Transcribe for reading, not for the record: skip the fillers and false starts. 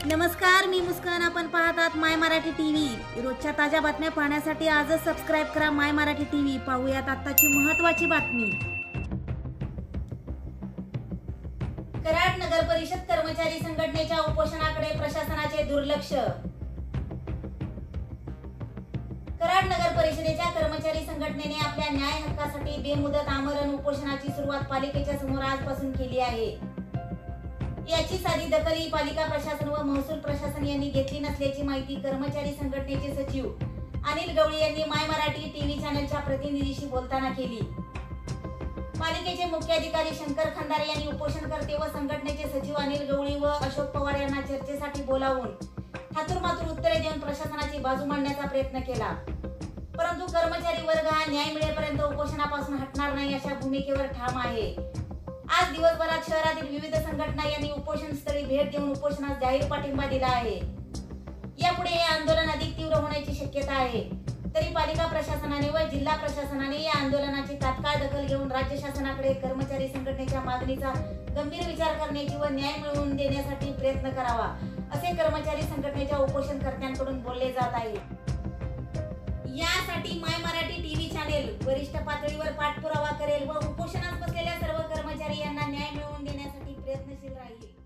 नमस्कार, मी मुस्कान. आपण पाहतात माय मराठी टीव्ही. रोजच्या ताज्या बातम्या पाहण्यासाठी आजच सबस्क्राईब करा माय मराठी टीव्ही. पाहूयात आताची महत्त्वाची बातमी. कराड नगर परिषद कर्मचारी संघटनेच्या उपोषणाकडे प्रशासनाचे दुर्लक्ष. कराड नगर परिषदेच्या कर्मचारी संघटनेने आपल्या न्याय हक्कासाठी बेमुदत आमरण उपोषणाची सुरुवात पालिकेच्या समोर आजपासून केली आहे. याची साधी दखल ही पालिका प्रशासन व महसूल प्रशासन यांनी घेतली नसल्याची माहिती कर्मचारी संघटनेचे सचिव अनिल गवळी यांनी माय मराठी टीव्ही चॅनलच्या प्रतिनिधीशी बोलताना केली. पालिकेचे मुख्य अधिकारी शंकर खंदारे यांनी उपोषणकर्ते व संघटनेचे सचिव अनिल गवळी व अशोक पवार यांना चर्चेसाठी बोलावून ठातूरमातूर उत्तरे देऊन प्रशासनाची बाजू मांडण्याचा प्रयत्न केला. परंतु कर्मचारी वर्ग हा न्याय मिळेपर्यंत उपोषणापासून हटणार नाही अशा भूमिकेवर ठाम आहे. आज दिवसभरात शहरातील विविध संघटना यांनी उपोषणस्थळी भेट देऊन उपोषणास जाहीर पाठिंबा दिला आहे. यापुढे हे आंदोलन अधिक तीव्र होण्याची शक्यता आहे. तरी पालिका प्रशासनाने व जिल्हा प्रशासनाने या आंदोलनाची तात्काळ दखल घेऊन राज्य शासनाकडे कर्मचारी संघटनेच्या मागणीचा गंभीर विचार करण्याची व न्याय मिळवून देण्यासाठी प्रयत्न करावा, असे कर्मचारी संघटनेच्या उपोषणकर्त्यांकडून बोलले जात आहे. यासाठी माय मराठी टीव्ही चॅनेल वरिष्ठ पातळीवर पाठपुरावा करेल व उपोषणास बसलेल्या सर्व कर्मचारी यांना न्याय मिळवून देण्यासाठी प्रयत्नशील राहील.